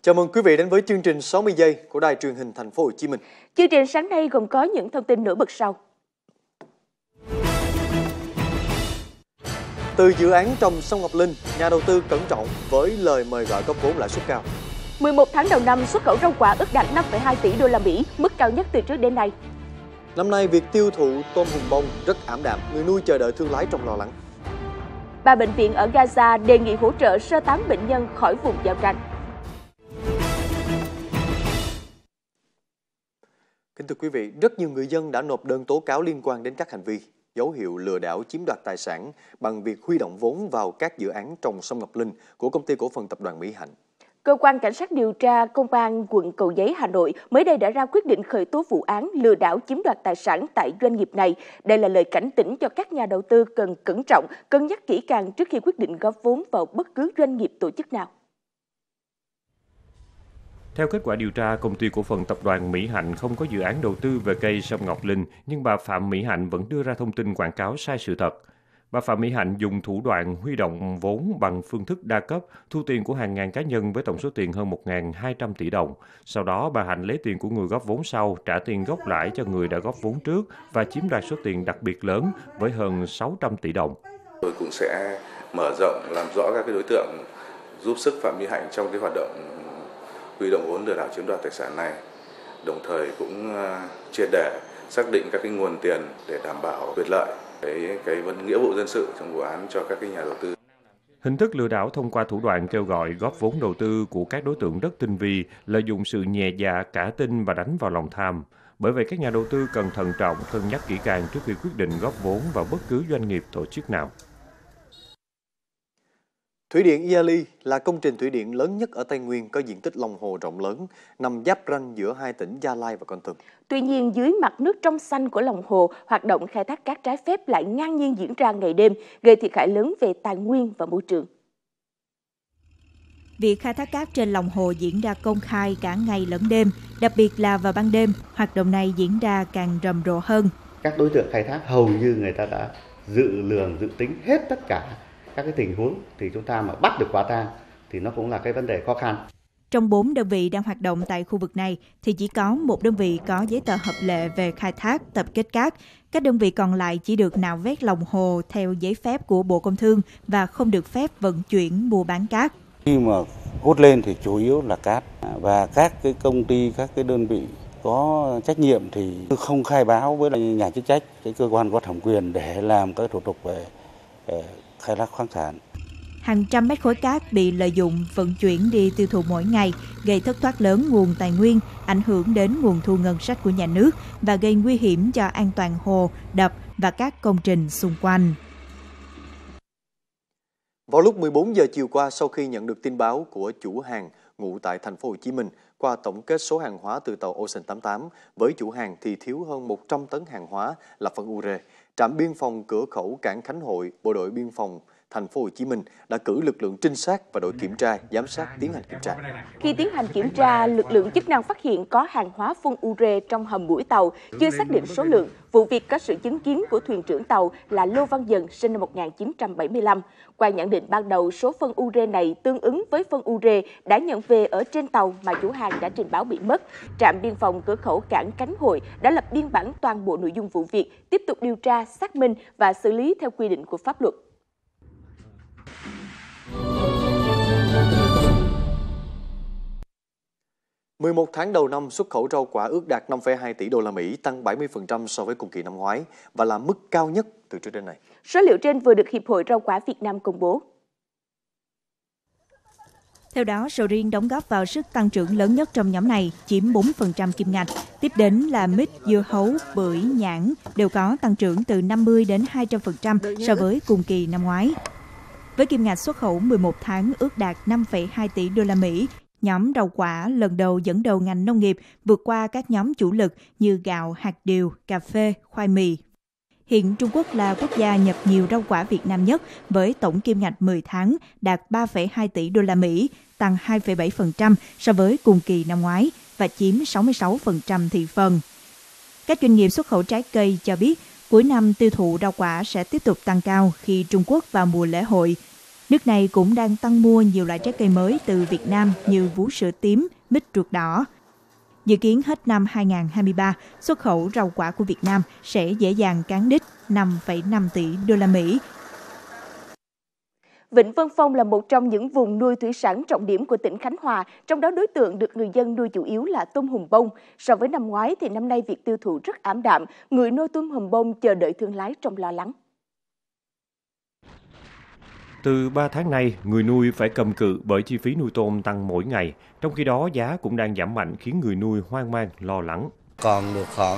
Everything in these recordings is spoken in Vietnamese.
Chào mừng quý vị đến với chương trình 60 giây của Đài Truyền hình Thành phố Hồ Chí Minh. Chương trình sáng nay gồm có những thông tin nổi bật sau. Từ dự án trồng sâm Ngọc Linh, nhà đầu tư cẩn trọng với lời mời gọi góp vốn lãi suất cao. 11 tháng đầu năm, xuất khẩu rau quả ước đạt 5,2 tỷ đô la Mỹ, mức cao nhất từ trước đến nay. Năm nay, việc tiêu thụ tôm hùm bông rất ảm đạm, người nuôi chờ đợi thương lái trong lo lắng. 3 bệnh viện ở Gaza đề nghị hỗ trợ sơ tán bệnh nhân khỏi vùng giao tranh. Kính thưa quý vị, rất nhiều người dân đã nộp đơn tố cáo liên quan đến các hành vi, dấu hiệu lừa đảo chiếm đoạt tài sản bằng việc huy động vốn vào các dự án trồng sâm Ngọc Linh của Công ty Cổ phần Tập đoàn Mỹ Hạnh. Cơ quan Cảnh sát điều tra Công an quận Cầu Giấy, Hà Nội mới đây đã ra quyết định khởi tố vụ án lừa đảo chiếm đoạt tài sản tại doanh nghiệp này. Đây là lời cảnh tỉnh cho các nhà đầu tư cần cẩn trọng, cân nhắc kỹ càng trước khi quyết định góp vốn vào bất cứ doanh nghiệp tổ chức nào. Theo kết quả điều tra, Công ty Cổ phần Tập đoàn Mỹ Hạnh không có dự án đầu tư về cây sâm Ngọc Linh, nhưng bà Phạm Mỹ Hạnh vẫn đưa ra thông tin quảng cáo sai sự thật. Bà Phạm Mỹ Hạnh dùng thủ đoạn huy động vốn bằng phương thức đa cấp, thu tiền của hàng ngàn cá nhân với tổng số tiền hơn 1.200 tỷ đồng. Sau đó, bà Hạnh lấy tiền của người góp vốn sau, trả tiền gốc lãi cho người đã góp vốn trước và chiếm đoạt số tiền đặc biệt lớn với hơn 600 tỷ đồng. Tôi cũng sẽ mở rộng làm rõ các đối tượng giúp sức Phạm Mỹ Hạnh trong hoạt động huy động vốn lừa đảo chiếm đoạt tài sản này, đồng thời cũng triệt để xác định các nguồn tiền để đảm bảo quyền lợi, cái nghĩa vụ dân sự trong vụ án cho các nhà đầu tư. Hình thức lừa đảo thông qua thủ đoạn kêu gọi góp vốn đầu tư của các đối tượng rất tinh vi, lợi dụng sự nhẹ dạ, cả tin và đánh vào lòng tham. Bởi vậy, các nhà đầu tư cần thận trọng, cân nhắc kỹ càng trước khi quyết định góp vốn vào bất cứ doanh nghiệp tổ chức nào. Thủy điện Iali là công trình thủy điện lớn nhất ở Tây Nguyên, có diện tích lòng hồ rộng lớn, nằm giáp ranh giữa hai tỉnh Gia Lai và Kon Tum. Tuy nhiên, dưới mặt nước trong xanh của lòng hồ, hoạt động khai thác cát trái phép lại ngang nhiên diễn ra ngày đêm, gây thiệt hại lớn về tài nguyên và môi trường. Việc khai thác cát trên lòng hồ diễn ra công khai cả ngày lẫn đêm, đặc biệt là vào ban đêm, hoạt động này diễn ra càng rầm rộ hơn. Các đối tượng khai thác hầu như người ta đã dự tính hết tất cả các tình huống, thì chúng ta mà bắt được quả tang thì nó cũng là cái vấn đề khó khăn. Trong 4 đơn vị đang hoạt động tại khu vực này thì chỉ có một đơn vị có giấy tờ hợp lệ về khai thác, tập kết cát. Các đơn vị còn lại chỉ được nạo vét lòng hồ theo giấy phép của Bộ Công Thương và không được phép vận chuyển mua bán cát. Khi mà hút lên thì chủ yếu là cát, và các cái công ty, các cái đơn vị có trách nhiệm thì không khai báo với nhà chức trách, cái cơ quan có thẩm quyền để làm các thủ tục về khai thác khoáng sản. Hàng trăm mét khối cát bị lợi dụng vận chuyển đi tiêu thụ mỗi ngày, gây thất thoát lớn nguồn tài nguyên, ảnh hưởng đến nguồn thu ngân sách của nhà nước và gây nguy hiểm cho an toàn hồ, đập và các công trình xung quanh. Vào lúc 14 giờ chiều qua, sau khi nhận được tin báo của chủ hàng ngụ tại Thành phố Hồ Chí Minh, qua tổng kết số hàng hóa từ tàu Ocean 88 với chủ hàng thì thiếu hơn 100 tấn hàng hóa là phân ure, trạm biên phòng cửa khẩu cảng Khánh Hội, Bộ đội biên phòng Thành phố Hồ Chí Minh đã cử lực lượng trinh sát và đội kiểm tra, giám sát tiến hành kiểm tra. Khi tiến hành kiểm tra, lực lượng chức năng phát hiện có hàng hóa phân ure trong hầm mũi tàu, chưa xác định số lượng. Vụ việc có sự chứng kiến của thuyền trưởng tàu là Lô Văn Dần, sinh năm 1975. Qua nhận định ban đầu, số phân ure này tương ứng với phân ure đã nhận về ở trên tàu mà chủ hàng đã trình báo bị mất. Trạm biên phòng cửa khẩu cảng Khánh Hội đã lập biên bản toàn bộ nội dung vụ việc, tiếp tục điều tra, xác minh và xử lý theo quy định của pháp luật. Mười 11 tháng đầu năm, xuất khẩu rau quả ước đạt 5,2 tỷ đô la Mỹ, tăng 70% so với cùng kỳ năm ngoái và là mức cao nhất từ trước đến nay. Số liệu trên vừa được Hiệp hội Rau quả Việt Nam công bố. Theo đó, sầu riêng đóng góp vào sức tăng trưởng lớn nhất trong nhóm này, chiếm 4% kim ngạch. Tiếp đến là mít, dưa hấu, bưởi, nhãn đều có tăng trưởng từ 50 đến 200% so với cùng kỳ năm ngoái. Với kim ngạch xuất khẩu 11 tháng ước đạt 5,2 tỷ đô la Mỹ, nhóm rau quả lần đầu dẫn đầu ngành nông nghiệp, vượt qua các nhóm chủ lực như gạo, hạt điều, cà phê, khoai mì. Hiện Trung Quốc là quốc gia nhập nhiều rau quả Việt Nam nhất với tổng kim ngạch 10 tháng đạt 3,2 tỷ đô la Mỹ, tăng 2,7% so với cùng kỳ năm ngoái và chiếm 66% thị phần. Các doanh nghiệp xuất khẩu trái cây cho biết cuối năm tiêu thụ rau quả sẽ tiếp tục tăng cao khi Trung Quốc vào mùa lễ hội. Nước này cũng đang tăng mua nhiều loại trái cây mới từ Việt Nam như vú sữa tím, mít ruột đỏ. Dự kiến hết năm 2023, xuất khẩu rau quả của Việt Nam sẽ dễ dàng cán đích 5,5 tỷ đô la Mỹ. Vịnh Vân Phong là một trong những vùng nuôi thủy sản trọng điểm của tỉnh Khánh Hòa, trong đó đối tượng được người dân nuôi chủ yếu là tôm hùm bông. So với năm ngoái thì năm nay việc tiêu thụ rất ảm đạm, người nuôi tôm hùm bông chờ đợi thương lái trong lo lắng. Từ 3 tháng nay, người nuôi phải cầm cự bởi chi phí nuôi tôm tăng mỗi ngày, trong khi đó giá cũng đang giảm mạnh khiến người nuôi hoang mang, lo lắng. Còn được khoảng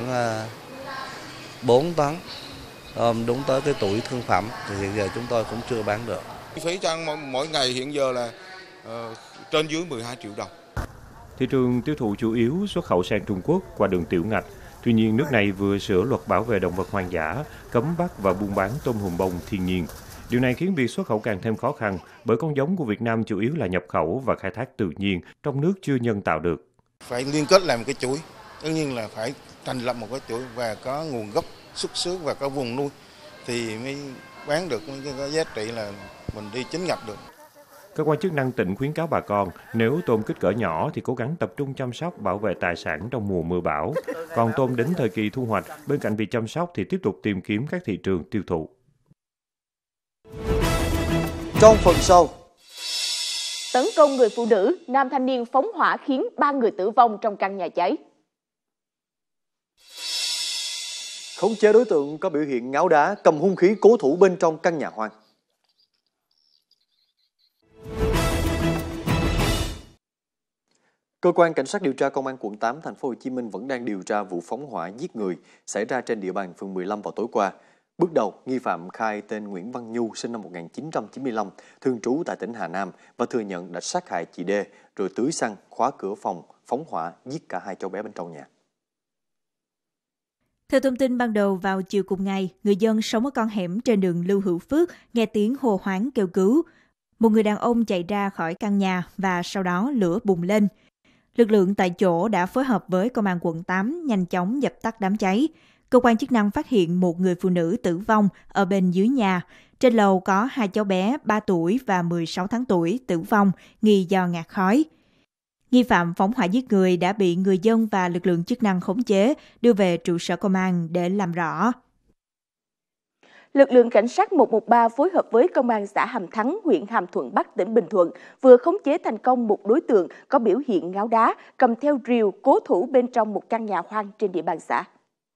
4 tấn tôm đúng tới cái tuổi thương phẩm thì hiện giờ chúng tôi cũng chưa bán được. Chi phí chăn mỗi ngày hiện giờ là trên dưới 12 triệu đồng. Thị trường tiêu thụ chủ yếu xuất khẩu sang Trung Quốc qua đường tiểu ngạch. Tuy nhiên, nước này vừa sửa luật bảo vệ động vật hoang dã, cấm bắt và buôn bán tôm hùm bông thiên nhiên. Điều này khiến việc xuất khẩu càng thêm khó khăn bởi con giống của Việt Nam chủ yếu là nhập khẩu và khai thác tự nhiên, trong nước chưa nhân tạo được. Phải liên kết làm cái chuỗi, tất nhiên là phải thành lập một cái chuỗi và có nguồn gốc xuất xứ và có vùng nuôi thì mới bán được cái giá trị là mình đi chính ngạch được. Cơ quan chức năng tỉnh khuyến cáo bà con nếu tôm kích cỡ nhỏ thì cố gắng tập trung chăm sóc bảo vệ tài sản trong mùa mưa bão. Còn tôm đến thời kỳ thu hoạch, bên cạnh việc chăm sóc thì tiếp tục tìm kiếm các thị trường tiêu thụ. Trong phần sau, Tấn công người phụ nữ, nam thanh niên phóng hỏa khiến 3 người tử vong trong căn nhà cháy. khống chế đối tượng có biểu hiện ngáo đá, cầm hung khí cố thủ bên trong căn nhà hoang. Cơ quan Cảnh sát điều tra Công an quận 8 thành phố Hồ Chí Minh vẫn đang điều tra vụ phóng hỏa giết người xảy ra trên địa bàn phường 15 vào tối qua. Bước đầu, nghi phạm khai tên Nguyễn Văn Nhu, sinh năm 1995, thường trú tại tỉnh Hà Nam và thừa nhận đã sát hại chị D, rồi tưới xăng, khóa cửa phòng, phóng hỏa, giết cả hai cháu bé bên trong nhà. Theo thông tin ban đầu, vào chiều cùng ngày, người dân sống ở con hẻm trên đường Lưu Hữu Phước nghe tiếng hô hoáng kêu cứu. Một người đàn ông chạy ra khỏi căn nhà và sau đó lửa bùng lên. Lực lượng tại chỗ đã phối hợp với Công an quận 8 nhanh chóng dập tắt đám cháy. Cơ quan chức năng phát hiện một người phụ nữ tử vong ở bên dưới nhà. Trên lầu có hai cháu bé 3 tuổi và 16 tháng tuổi tử vong nghi do ngạt khói. Nghi phạm phóng hỏa giết người đã bị người dân và lực lượng chức năng khống chế, đưa về trụ sở công an để làm rõ. Lực lượng cảnh sát 113 phối hợp với Công an xã Hàm Thắng, huyện Hàm Thuận Bắc, tỉnh Bình Thuận vừa khống chế thành công một đối tượng có biểu hiện ngáo đá, cầm theo rìu cố thủ bên trong một căn nhà hoang trên địa bàn xã.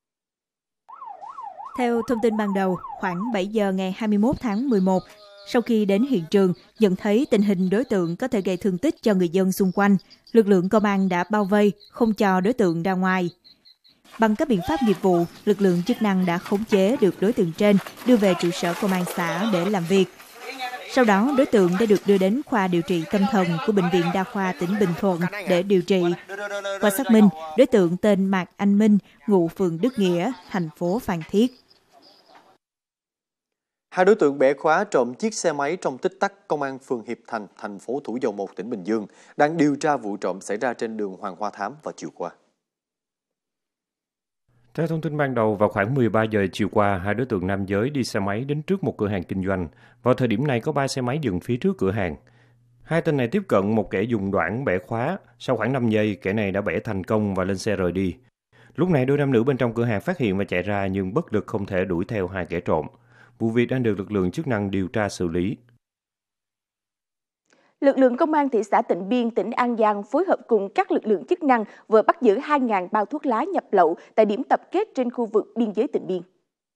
Theo thông tin ban đầu, khoảng 7 giờ ngày 21 tháng 11, sau khi đến hiện trường, nhận thấy tình hình đối tượng có thể gây thương tích cho người dân xung quanh, lực lượng công an đã bao vây, không cho đối tượng ra ngoài. Bằng các biện pháp nghiệp vụ, lực lượng chức năng đã khống chế được đối tượng trên, đưa về trụ sở công an xã để làm việc. Sau đó, đối tượng đã được đưa đến khoa điều trị tâm thần của Bệnh viện Đa khoa tỉnh Bình Thuận để điều trị. Qua xác minh, đối tượng tên Mạc Anh Minh, ngụ phường Đức Nghĩa, thành phố Phan Thiết. Hai đối tượng bẻ khóa trộm chiếc xe máy trong tích tắc, Công an phường Hiệp Thành, thành phố Thủ Dầu Một, tỉnh Bình Dương đang điều tra vụ trộm xảy ra trên đường Hoàng Hoa Thám vào chiều qua. Theo thông tin ban đầu, vào khoảng 13 giờ chiều qua, hai đối tượng nam giới đi xe máy đến trước một cửa hàng kinh doanh. Vào thời điểm này có 3 xe máy dừng phía trước cửa hàng. Hai tên này tiếp cận một kẻ dùng đoản bẻ khóa. Sau khoảng 5 giây, kẻ này đã bẻ thành công và lên xe rời đi. Lúc này đôi nam nữ bên trong cửa hàng phát hiện và chạy ra nhưng bất lực không thể đuổi theo hai kẻ trộm. Vụ việc đang được lực lượng chức năng điều tra xử lý. Lực lượng công an thị xã Tịnh Biên, tỉnh An Giang phối hợp cùng các lực lượng chức năng vừa bắt giữ 2.000 bao thuốc lá nhập lậu tại điểm tập kết trên khu vực biên giới Tịnh Biên.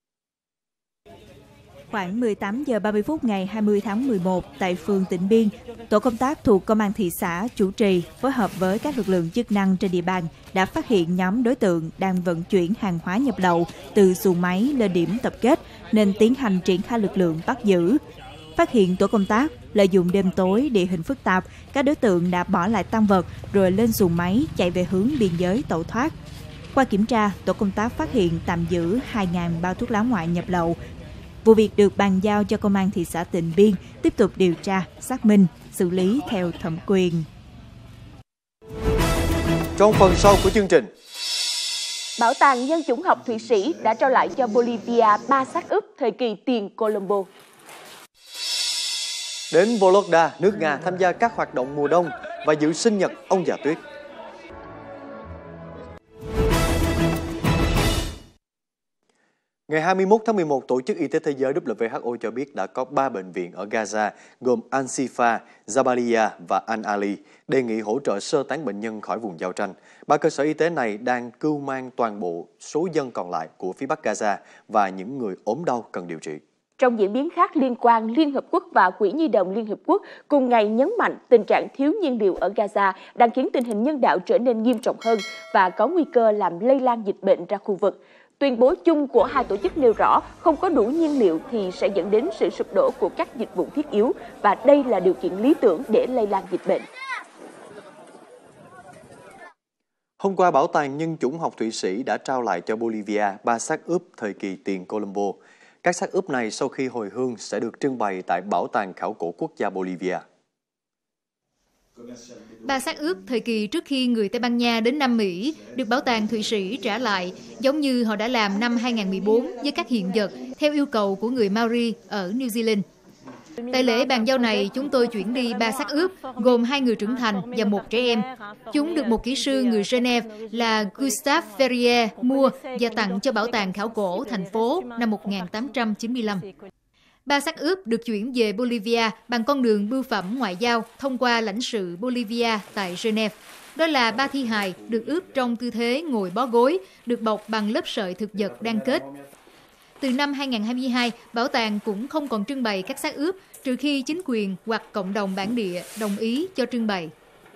Khoảng 18 giờ 30 phút ngày 20 tháng 11 tại phường Tịnh Biên, tổ công tác thuộc Công an thị xã chủ trì phối hợp với các lực lượng chức năng trên địa bàn đã phát hiện nhóm đối tượng đang vận chuyển hàng hóa nhập lậu từ xuồng máy lên điểm tập kết nên tiến hành triển khai lực lượng bắt giữ. Phát hiện tổ công tác lợi dụng đêm tối, địa hình phức tạp, các đối tượng đã bỏ lại tang vật rồi lên xuồng máy chạy về hướng biên giới tẩu thoát. Qua kiểm tra, tổ công tác phát hiện tạm giữ 2.000 bao thuốc lá ngoại nhập lậu. Vụ việc được bàn giao cho Công an thị xã Tịnh Biên tiếp tục điều tra, xác minh, xử lý theo thẩm quyền. Trong phần sau của chương trình, Bảo tàng Nhân chủng học Thụy Sĩ đã trao lại cho Bolivia 3 xác ướp thời kỳ tiền Colombo. Đến Vologda, nước Nga tham gia các hoạt động mùa đông và dự sinh nhật ông già tuyết. Ngày 21 tháng 11, Tổ chức Y tế Thế giới WHO cho biết đã có 3 bệnh viện ở Gaza gồm Al-Shifa, Jabalia và Al-Ali đề nghị hỗ trợ sơ tán bệnh nhân khỏi vùng giao tranh. 3 cơ sở y tế này đang cưu mang toàn bộ số dân còn lại của phía Bắc Gaza và những người ốm đau cần điều trị. Trong diễn biến khác liên quan, Liên Hợp Quốc và Quỹ Nhi đồng Liên Hợp Quốc cùng ngày nhấn mạnh tình trạng thiếu nhiên liệu ở Gaza đang khiến tình hình nhân đạo trở nên nghiêm trọng hơn và có nguy cơ làm lây lan dịch bệnh ra khu vực. Tuyên bố chung của hai tổ chức nêu rõ không có đủ nhiên liệu thì sẽ dẫn đến sự sụp đổ của các dịch vụ thiết yếu và đây là điều kiện lý tưởng để lây lan dịch bệnh. Hôm qua, Bảo tàng Nhân chủng học Thụy Sĩ đã trao lại cho Bolivia 3 xác ướp thời kỳ tiền Colombo. Các xác ướp này sau khi hồi hương sẽ được trưng bày tại Bảo tàng Khảo cổ Quốc gia Bolivia. 3 xác ướp thời kỳ trước khi người Tây Ban Nha đến Nam Mỹ được Bảo tàng Thụy Sĩ trả lại, giống như họ đã làm năm 2014 với các hiện vật theo yêu cầu của người Maori ở New Zealand. Tại lễ bàn giao này, chúng tôi chuyển đi 3 xác ướp, gồm 2 người trưởng thành và 1 trẻ em. Chúng được một kỹ sư người Geneva là Gustave Ferrier mua và tặng cho Bảo tàng Khảo cổ thành phố năm 1895. 3 xác ướp được chuyển về Bolivia bằng con đường bưu phẩm ngoại giao thông qua lãnh sự Bolivia tại Geneva. Đó là 3 thi hài được ướp trong tư thế ngồi bó gối, được bọc bằng lớp sợi thực vật đan kết. Từ năm 2022, bảo tàng cũng không còn trưng bày các xác ướp trừ khi chính quyền hoặc cộng đồng bản địa đồng ý cho trưng bày.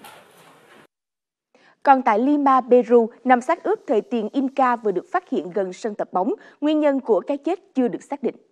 Còn tại Lima, Peru, 5 xác ướp thời tiền Inca vừa được phát hiện gần sân tập bóng. Nguyên nhân của cái chết chưa được xác định.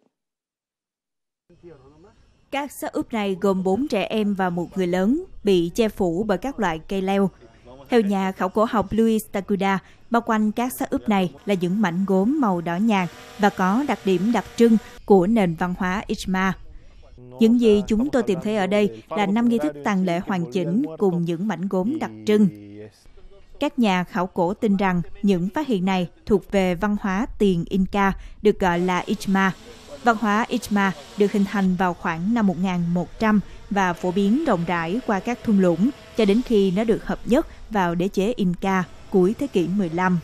Các xác ướp này gồm 4 trẻ em và 1 người lớn, bị che phủ bởi các loại cây leo. Theo nhà khảo cổ học Luis Takuda, bao quanh các xác ướp này là những mảnh gốm màu đỏ nhạt và có đặc điểm đặc trưng của nền văn hóa Ichma. Những gì chúng tôi tìm thấy ở đây là 5 nghi thức tang lễ hoàn chỉnh cùng những mảnh gốm đặc trưng. Các nhà khảo cổ tin rằng những phát hiện này thuộc về văn hóa tiền Inca, được gọi là Ichma. Văn hóa Ichma được hình thành vào khoảng năm 1100 và phổ biến rộng rãi qua các thung lũng cho đến khi nó được hợp nhất vào đế chế Inca cuối thế kỷ 15.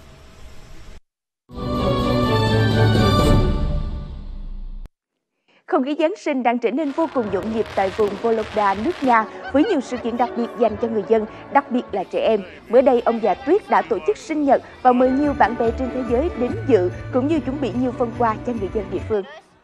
Không khí Giáng sinh đang trở nên vô cùng nhộn nhịp tại vùng Vologda, nước Nga, với nhiều sự kiện đặc biệt dành cho người dân, đặc biệt là trẻ em. Mới đây, ông già Tuyết đã tổ chức sinh nhật và mời nhiều bạn bè trên thế giới đến dự, cũng như chuẩn bị nhiều phần quà cho người dân địa phương.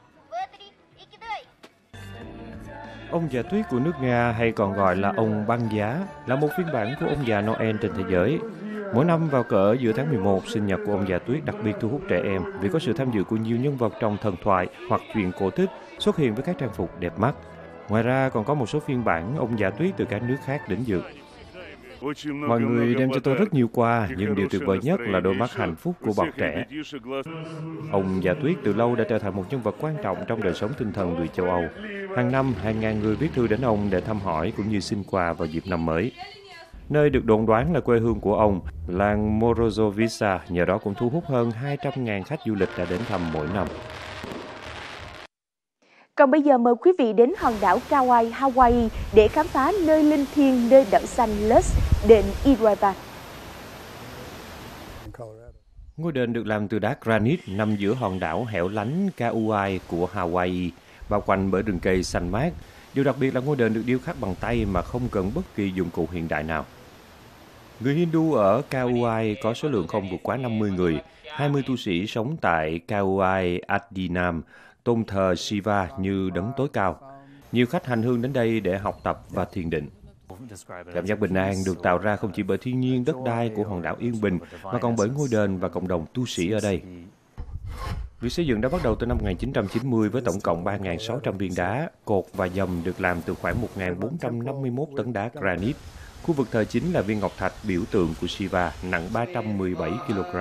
Ông già Tuyết của nước Nga, hay còn gọi là ông băng giá, là một phiên bản của ông già Noel trên thế giới. Mỗi năm vào cỡ giữa tháng 11, sinh nhật của ông già Tuyết đặc biệt thu hút trẻ em vì có sự tham dự của nhiều nhân vật trong thần thoại hoặc truyện cổ tích xuất hiện với các trang phục đẹp mắt. Ngoài ra còn có một số phiên bản ông già Tuyết từ các nước khác đến dự. Mọi người đem cho tôi rất nhiều quà, nhưng điều tuyệt vời nhất là đôi mắt hạnh phúc của bọn trẻ. Ông già Tuyết từ lâu đã trở thành một nhân vật quan trọng trong đời sống tinh thần người châu Âu. Hàng năm, hàng ngàn người viết thư đến ông để thăm hỏi cũng như xin quà vào dịp năm mới. Nơi được đồn đoán là quê hương của ông, làng Morozovica, nhờ đó cũng thu hút hơn 200.000 khách du lịch đã đến thăm mỗi năm. Còn bây giờ mời quý vị đến hòn đảo Kauai, Hawaii để khám phá nơi linh thiêng, nơi đảo xanh Luz, đền Iriva. Ngôi đền được làm từ đá granite nằm giữa hòn đảo hẻo lánh Kauai của Hawaii, bao quanh bởi rừng cây xanh mát. Điều đặc biệt là ngôi đền được điêu khắc bằng tay mà không cần bất kỳ dụng cụ hiện đại nào. Người Hindu ở Kauai có số lượng không vượt quá 50 người. 20 tu sĩ sống tại Kauai Adinam, tôn thờ Shiva như đấng tối cao. Nhiều khách hành hương đến đây để học tập và thiền định. Cảm giác bình an được tạo ra không chỉ bởi thiên nhiên đất đai của hòn đảo yên bình, mà còn bởi ngôi đền và cộng đồng tu sĩ ở đây. Việc xây dựng đã bắt đầu từ năm 1990 với tổng cộng 3.600 viên đá, cột và dầm được làm từ khoảng 1.451 tấn đá granite. Khu vực thờ chính là viên ngọc thạch biểu tượng của Shiva, nặng 317 kg.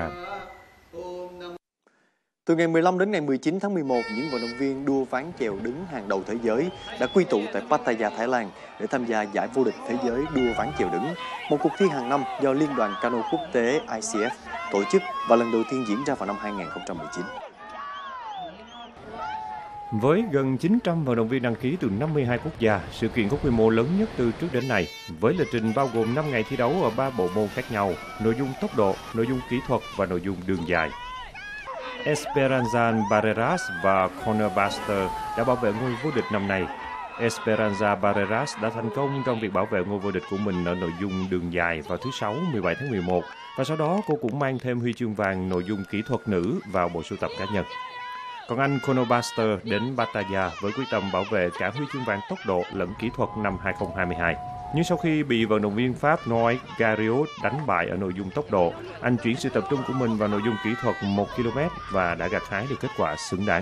Từ ngày 15 đến ngày 19 tháng 11, những vận động viên đua ván chèo đứng hàng đầu thế giới đã quy tụ tại Pattaya, Thái Lan để tham gia giải vô địch thế giới đua ván chèo đứng, một cuộc thi hàng năm do Liên đoàn Cano Quốc tế ICF tổ chức và lần đầu tiên diễn ra vào năm 2019. Với gần 900 vận động viên đăng ký từ 52 quốc gia, sự kiện có quy mô lớn nhất từ trước đến nay, với lịch trình bao gồm 5 ngày thi đấu ở 3 bộ môn khác nhau, nội dung tốc độ, nội dung kỹ thuật và nội dung đường dài. Esperanza Barreras và Conor Buster đã bảo vệ ngôi vô địch năm nay. Esperanza Barreras đã thành công trong việc bảo vệ ngôi vô địch của mình ở nội dung đường dài vào thứ Sáu 17 tháng 11 và sau đó cô cũng mang thêm huy chương vàng nội dung kỹ thuật nữ vào bộ sưu tập cá nhân. Còn anh Conor Buster đến Pattaya với quyết tâm bảo vệ cả huy chương vàng tốc độ lẫn kỹ thuật năm 2022. Nhưng sau khi bị vận động viên Pháp Noé Gariot đánh bại ở nội dung tốc độ, anh chuyển sự tập trung của mình vào nội dung kỹ thuật 1 km và đã gặt hái được kết quả xứng đáng.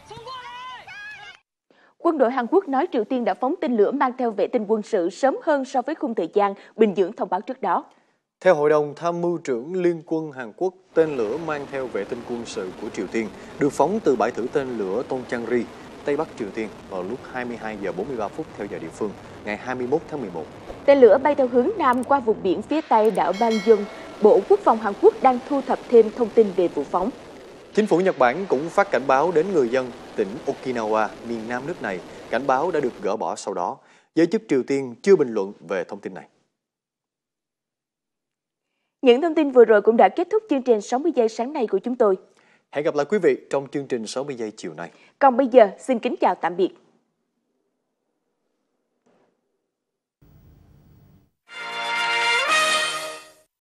Quân đội Hàn Quốc nói Triều Tiên đã phóng tên lửa mang theo vệ tinh quân sự sớm hơn so với khung thời gian Bình Nhưỡng thông báo trước đó. Theo Hội đồng Tham mưu trưởng Liên quân Hàn Quốc, tên lửa mang theo vệ tinh quân sự của Triều Tiên được phóng từ bãi thử tên lửa Tongchang-ri, Tây Bắc Triều Tiên vào lúc 22 giờ 43 phút theo giờ địa phương, ngày 21 tháng 11. Tên lửa bay theo hướng Nam qua vùng biển phía Tây đảo Banjong. Bộ Quốc phòng Hàn Quốc đang thu thập thêm thông tin về vụ phóng. Chính phủ Nhật Bản cũng phát cảnh báo đến người dân tỉnh Okinawa, miền Nam nước này. Cảnh báo đã được gỡ bỏ sau đó. Giới chức Triều Tiên chưa bình luận về thông tin này. Những thông tin vừa rồi cũng đã kết thúc chương trình 60 giây sáng nay của chúng tôi. Hẹn gặp lại quý vị trong chương trình 60 giây chiều nay. Còn bây giờ, xin kính chào tạm biệt.